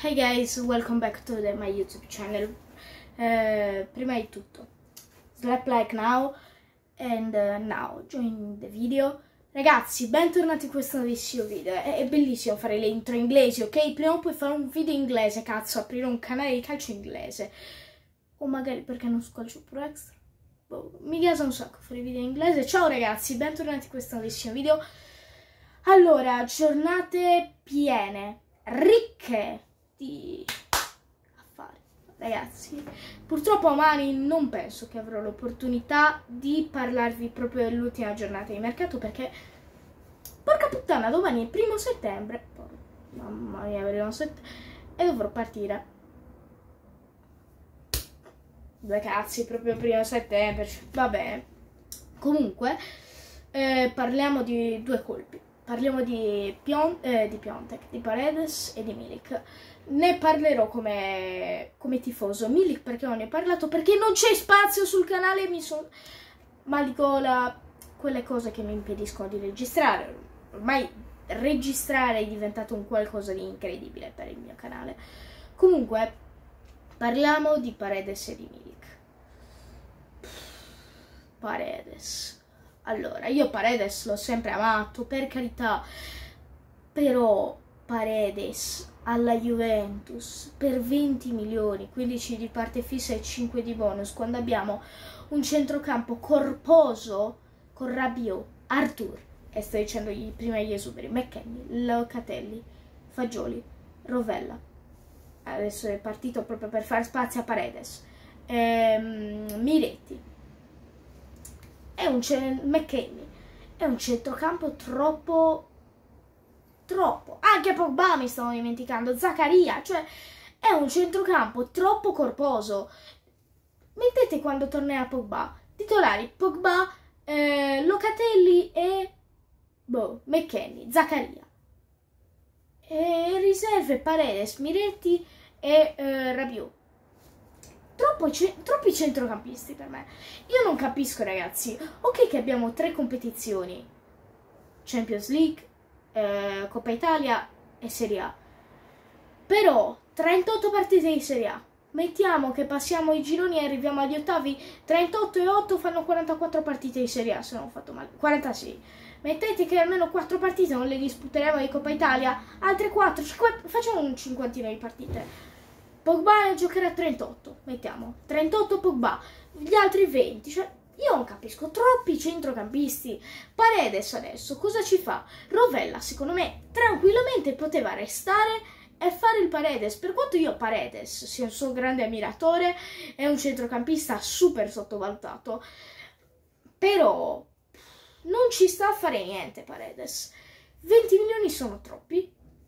Hey guys, welcome back to my YouTube channel. Prima di tutto, slap like now and now join the video. Ragazzi, bentornati in questo nuovissimo video. È bellissimo fare le intro inglesi, ok? Prima o poi fare un video inglese, cazzo, aprire un canale di calcio inglese. O magari perché non squalcio Pro Extra. Boh, mi piace un sacco fare video in inglese. Ciao ragazzi, bentornati in questo nuovissimo video. Allora, giornate piene, ricche di affari, ragazzi. Purtroppo domani non penso che avrò l'opportunità di parlarvi proprio dell'ultima giornata di mercato, perché porca puttana, domani è il 1° settembre. Mamma mia, e dovrò partire. Due cazzi, proprio il 1° settembre. Va bene. Comunque parliamo di due colpi. Parliamo di Piontek, di Paredes e di Milik. Ne parlerò come tifoso. Milik perché non ne ho parlato? Perché non c'è spazio sul canale. Ma dico quelle cose che mi impediscono di registrare. Ormai registrare è diventato un qualcosa di incredibile per il mio canale. Comunque parliamo di Paredes e di Milik. Paredes. Allora, io Paredes l'ho sempre amato, per carità, però Paredes alla Juventus per 20 milioni, 15 di parte fissa e 5 di bonus, quando abbiamo un centrocampo corposo con Rabiot, Arthur, e sto dicendo prima gli esuberi, McKennie, Locatelli, Fagioli, Rovella. Adesso è partito proprio per fare spazio a Paredes. Miretti. McKennie è un centrocampo troppo. Anche Pogba mi stavo dimenticando, Zaccaria, cioè è un centrocampo troppo corposo. Mettete quando tornerà Pogba titolari Pogba, Locatelli e McKennie, Zaccaria, e riserve Paredes, Miretti e Rabiot. Troppi centrocampisti per me. Io non capisco, ragazzi. Ok che abbiamo 3 competizioni: Champions League, Coppa Italia e Serie A. Però 38 partite di Serie A. Mettiamo che passiamo i gironi e arriviamo agli ottavi. 38 e 8 fanno 44 partite di Serie A, se non ho fatto male. 46. Mettete che almeno 4 partite non le disputeremo di Coppa Italia. Altre 4, facciamo un cinquantino di partite. Pogba giocherà 38, mettiamo 38 Pogba, gli altri 20, cioè io non capisco, troppi centrocampisti. Paredes adesso cosa ci fa? Rovella secondo me tranquillamente poteva restare e fare il Paredes, per quanto io Paredes sia un suo grande ammiratore, è un centrocampista super sottovalutato, però non ci sta a fare niente Paredes. 20 milioni sono troppi,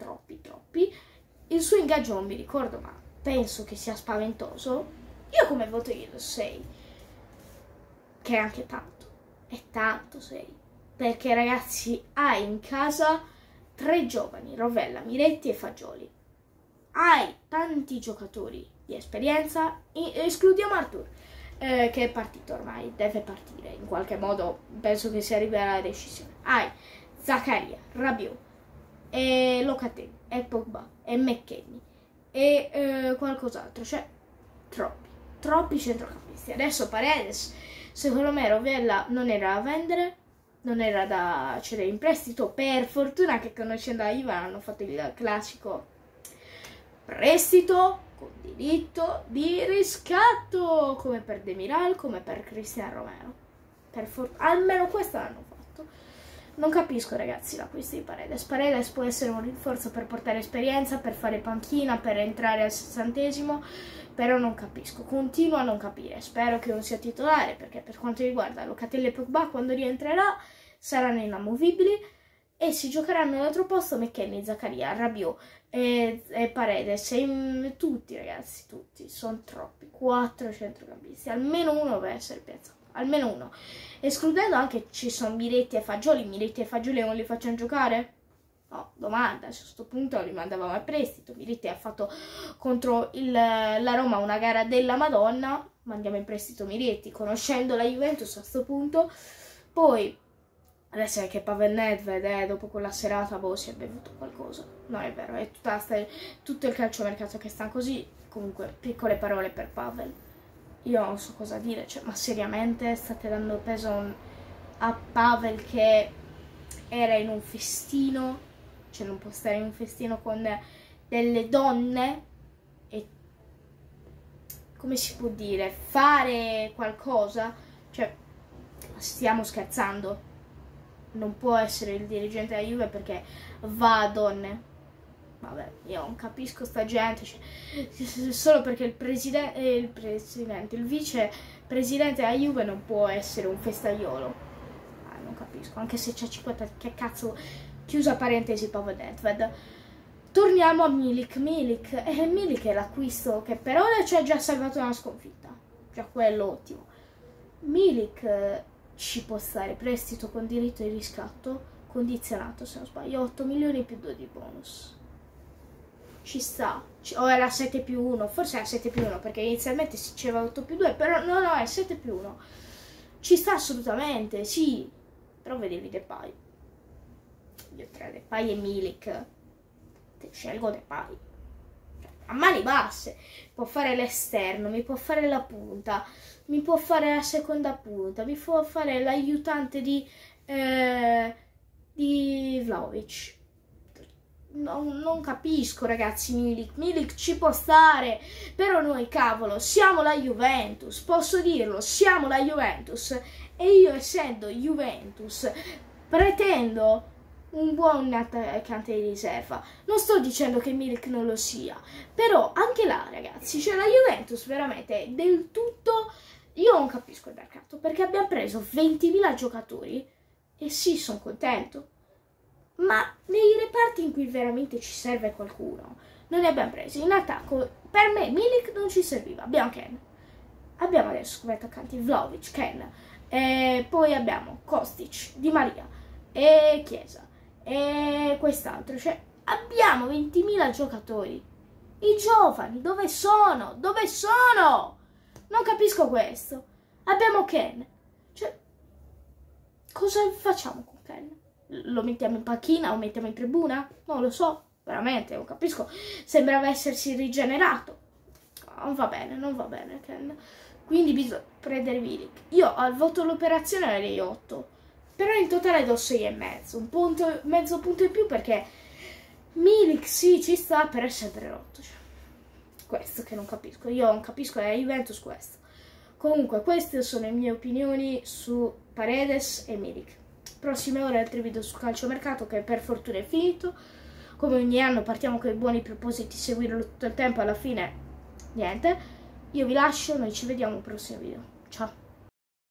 il suo ingaggio non mi ricordo, ma penso che sia spaventoso. Io come voto gli do 6, che è anche tanto, è tanto 6, perché ragazzi hai in casa 3 giovani, Rovella, Miretti e Fagioli, hai tanti giocatori di esperienza, escludiamo Arthur, che è partito ormai, deve partire in qualche modo, penso che si arriverà alla decisione. Hai Zaccaria, Rabiot e Locatelli e Pogba e McKennie e qualcos'altro, cioè troppi centrocampisti. Adesso Paredes, secondo me Rovella non era da vendere, non era da cedere in prestito. Per fortuna che conoscendo la Juve hanno fatto il classico prestito con diritto di riscatto, come per Demiral, come per Cristiano Romero. Almeno questo l'hanno fatto. Non capisco, ragazzi, l'acquisto di Paredes. Paredes può essere un rinforzo per portare esperienza, per fare panchina, per entrare al 60°, però non capisco, continuo a non capire. Spero che non sia titolare, perché per quanto riguarda Locatelli e Pogba, quando rientrerà saranno inamovibili e si giocheranno all'altro posto McKennie, Zaccaria, Rabiot e Paredes, e tutti, ragazzi, tutti, sono troppi. 4 centrocampisti, almeno uno deve essere piazzato. Almeno uno, escludendo anche ci sono Miretti e Fagioli non li facciamo giocare? No, domanda, a questo punto li mandavamo a prestito. Miretti ha fatto contro la Roma una gara della Madonna, mandiamo in prestito Miretti, conoscendo la Juventus a questo punto. Poi Adesso è che Pavel Nedved, dopo quella serata, boh, si è bevuto qualcosa. Non è vero, è tutto il calciomercato che sta così. Comunque, piccole parole per Pavel. Io non so cosa dire, cioè, ma seriamente state dando peso a Pavel che era in un festino, cioè non può stare in un festino con delle donne e, come si può dire, fare qualcosa? Cioè, stiamo scherzando. Non può essere il dirigente della Juve perché va a donne. Vabbè, io non capisco sta gente, cioè, solo perché il vicepresidente della Juve non può essere un festaiolo. Non capisco, anche se c'è 50, che cazzo, chiusa parentesi, Pavel Nedved. Torniamo a Milik. Milik è l'acquisto che per ora ci ha già salvato una sconfitta, già quello ottimo. Milik ci può stare prestito con diritto di riscatto condizionato, se non sbaglio, 8 milioni più 2 di bonus. Ci sta, o era 7+1, forse era 7+1 perché inizialmente si diceva 8+2, però no, è 7+1. Ci sta assolutamente, sì, però vedevi Depay. Io tra Depay e Milik scelgo Depay. A mani basse, può fare l'esterno, mi può fare la punta, mi può fare la seconda punta, mi può fare l'aiutante di Vlahovic. Non capisco, ragazzi. Milik ci può stare, però noi, cavolo, siamo la Juventus, posso dirlo, siamo la Juventus, e io, essendo Juventus, pretendo un buon attaccante di riserva. Non sto dicendo che Milik non lo sia, però anche là, ragazzi, cioè la Juventus veramente del tutto. Io non capisco il mercato, perché abbiamo preso 20.000 giocatori e sì, sono contento, ma nei reparti in cui veramente ci serve qualcuno non ne abbiamo presi. In attacco per me Milik non ci serviva, abbiamo Ken, abbiamo adesso come attaccanti Vlahovic, Ken, e poi abbiamo Kostic, Di Maria e Chiesa e quest'altro, cioè abbiamo 20.000 giocatori. I giovani dove sono? Dove sono? Non capisco questo. Abbiamo Ken, cioè cosa facciamo con Ken? Lo mettiamo in panchina o mettiamo in tribuna? Non lo so, veramente, non capisco. Sembrava essersi rigenerato. Non va bene Ken. Quindi bisogna prendere Milik. Io al voto l'operazione darei 8, però in totale do 6,5. Mezzo punto in più perché Milik sì, ci sta, però è sempre rotto. Cioè, questo che non capisco. Io non capisco la Juventus questo. Comunque, queste sono le mie opinioni su Paredes e Milik. Prossime ore altri video su calciomercato che per fortuna è finito. Come ogni anno partiamo con i buoni propositi, seguirlo tutto il tempo, alla fine niente. Io vi lascio, noi ci vediamo al prossimo video. Ciao!